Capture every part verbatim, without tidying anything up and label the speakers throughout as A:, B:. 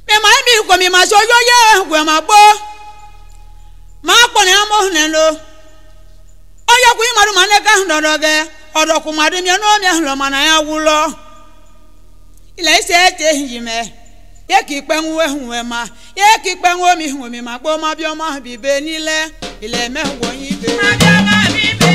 A: Me ma mi ko mi ma so yo ye gwe ma gbo. Ma po ni amo ne lo. Oya ku imaru ma ne ka ndodoge. Odo ku ma de mi no mi lo ma na ya wulo. Ile ise te yime. Ye ki pe nwe hunwe ma. Ye ki pe nwe mi hunwe mi ma gbo ma bi o ma bi be ni le. Ile me wo yin be. Ma bi o ma bi be.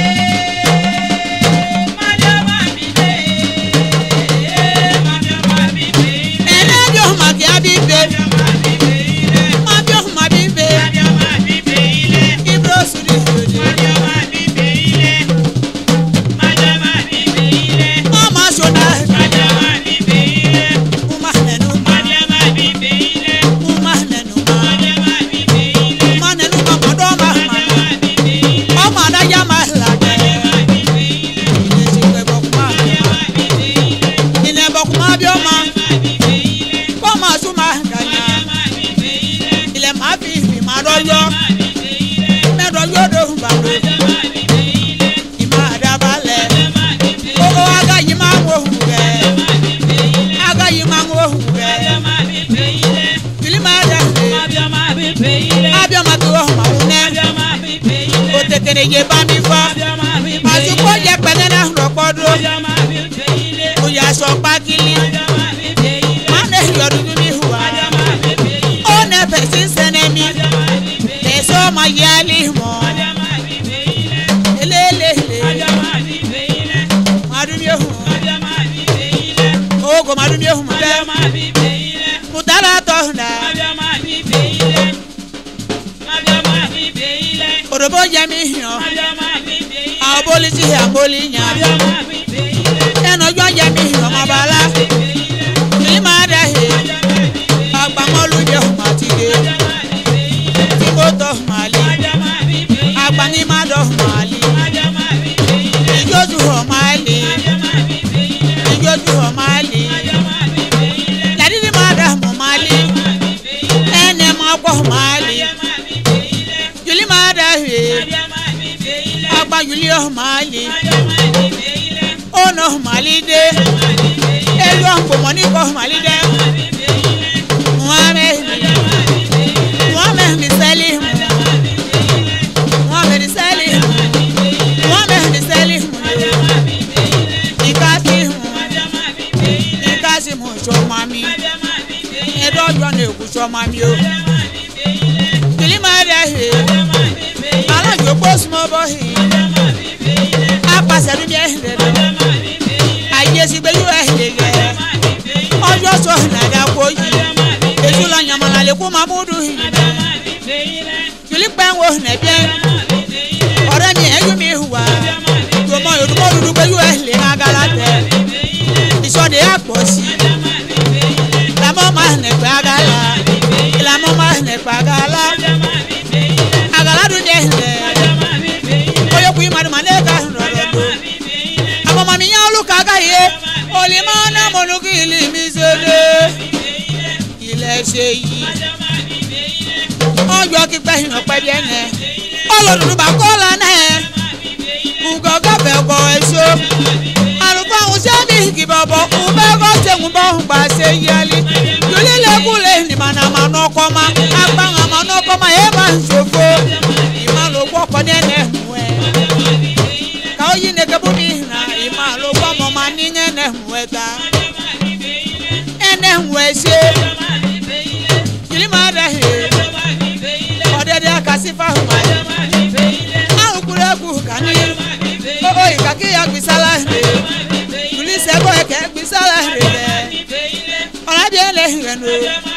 A: Ma bi o ma bi be. Ma bi o ma bi be. Ene bi o ma ki abi be. Ma bi o ma bi be. Ma bi o ma bi be ile. Ibro suri suri. Ma bi o ma bi be ile. Ma bi o ma bi be ile. Mama shona. Ma bi o ma bi be ile. Uma nenu. Ma bi o ma bi be ile. Uma nenu. Ma bi o ma bi be ile. Uma nenu ma do ma. Oma da ya ma la de. Ile si pe bokuma. Ile bokuma bi o ma. Koma suma ganya. Ile ma bi bi ma do yo. Me do yo do ba do. Ima da bale. O o aga yi ma wo hu ge. Aga yi ma wo hu ge. Ile ma da. Abi o ma to ma ne. O tekere ye ba mi fa. Azuko ye pele na ropodo. O ya so pa kili. Ma ne yoru mi huwa. O ne pesin senemi. Te so ma yali mo. Elele. Madu mi hu. O go madu mi hu ma. Mutala to na. Orobo yemi yo. Aboli ti aboli nya. Eno jo yemi yo mabala. Ni ma da he. Agba molu je ma ti de. Ti moto mali. Agba ni ma do mali. Ijoju ho mali. Ijoju ho mali. Ladi ni ma da mo mali. Ene ma ko mali. Juli ma da he. Agba Juli o mali. Ono mali de. Elu anko moni ko mali de. Muhammad. Muhammad ni Salim. Muhammad ni Salim. Muhammad ni Salim. Ikati hu. Ikasi mu so mami. Edo jo na eku so mami o. Juli ma da he. Ala jo boss mo bo he. Apa seru bi ehde. Aye si gbe yu ehde. Ojo so na da ko yi. Eju la nyamala le ko mamudu hi. Juli pe wo na bi. Ore mi eju mi huwa. To mo yo mo dudu gbe yu ehde agalate. Iso de aposi. La mo ma ne gbe agala. La mo ma ne gbe agala. Agala du de ehde. Oyo ku imadu maneka rodo. Amo mami nya oluka ga ye. Oli mana monugili mizele. Ile se yi. Ojo ki pe hin pe bi ene. Olodun ba ko la na e. Ugo go be go eso. Arufa un se bi ki bobo. Ube go se un bo gba se yali. Yuli le kule ni mana mano koma. Agba mano koma e ma sofo. Ima lo gbo ko ne ne hu e. Ka oyi ne ke bu mi na ima lo gbo mo ma ni ne ne hu e ta. Ene hu e se. Juli ma da he. Ode de akasifa hu ma. A ukure ku kani. O o ikaki ya gbisala he. Juli se go e ke gbisala he. Ola bi ele he no.